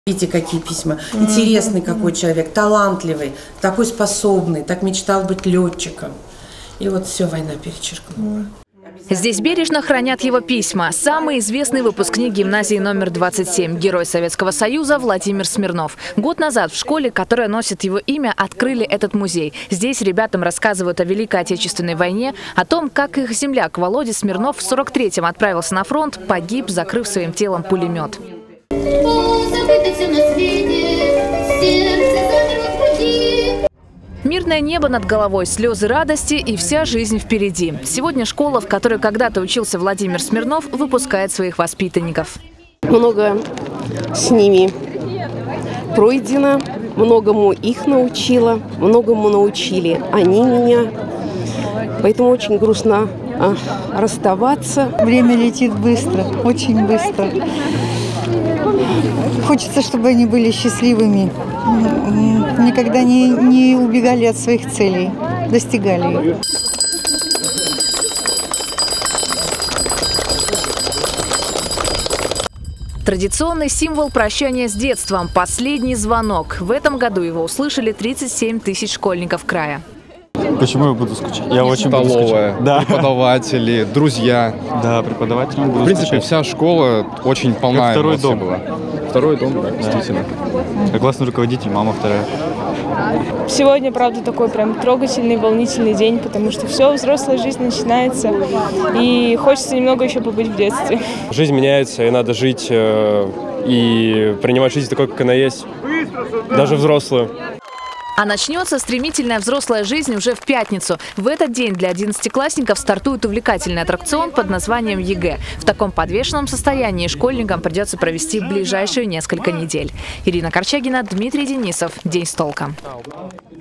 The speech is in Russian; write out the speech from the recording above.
Видите, какие письма. Интересный какой человек, талантливый, такой способный, так мечтал быть летчиком. И вот все, война перечеркнула. Здесь бережно хранят его письма. Самый известный выпускник гимназии номер 27, герой Советского Союза Владимир Смирнов. Год назад в школе, которая носит его имя, открыли этот музей. Здесь ребятам рассказывают о Великой Отечественной войне, о том, как их земляк Володя Смирнов в 43-м отправился на фронт, погиб, закрыв своим телом пулемет. Мирное небо над головой, слезы радости и вся жизнь впереди. Сегодня школа, в которой когда-то учился Владимир Смирнов, выпускает своих воспитанников. Много с ними пройдено, многому их научила, многому научили они меня. Поэтому очень грустно расставаться. Время летит быстро, очень быстро. Хочется, чтобы они были счастливыми, никогда не убегали от своих целей, достигали их. Традиционный символ прощания с детством – последний звонок. В этом году его услышали 37 тысяч школьников края. Почему я буду скучать? Я очень буду скучать. Да. Преподаватели, друзья. Да, преподавателям буду В принципе, скучать. вся школа очень полна. Второй дом была. Второй дом, да, действительно. Я классный руководитель, мама вторая. Сегодня, правда, такой прям трогательный, волнительный день, потому что все, взрослая жизнь начинается, и хочется немного еще побыть в детстве. Жизнь меняется, и надо жить и принимать жизнь такой, как она есть, даже взрослую. А начнется стремительная взрослая жизнь уже в пятницу. В этот день для 11-классников стартует увлекательный аттракцион под названием ЕГЭ. В таком подвешенном состоянии школьникам придется провести ближайшие несколько недель. Ирина Корчагина, Дмитрий Денисов. День с толком.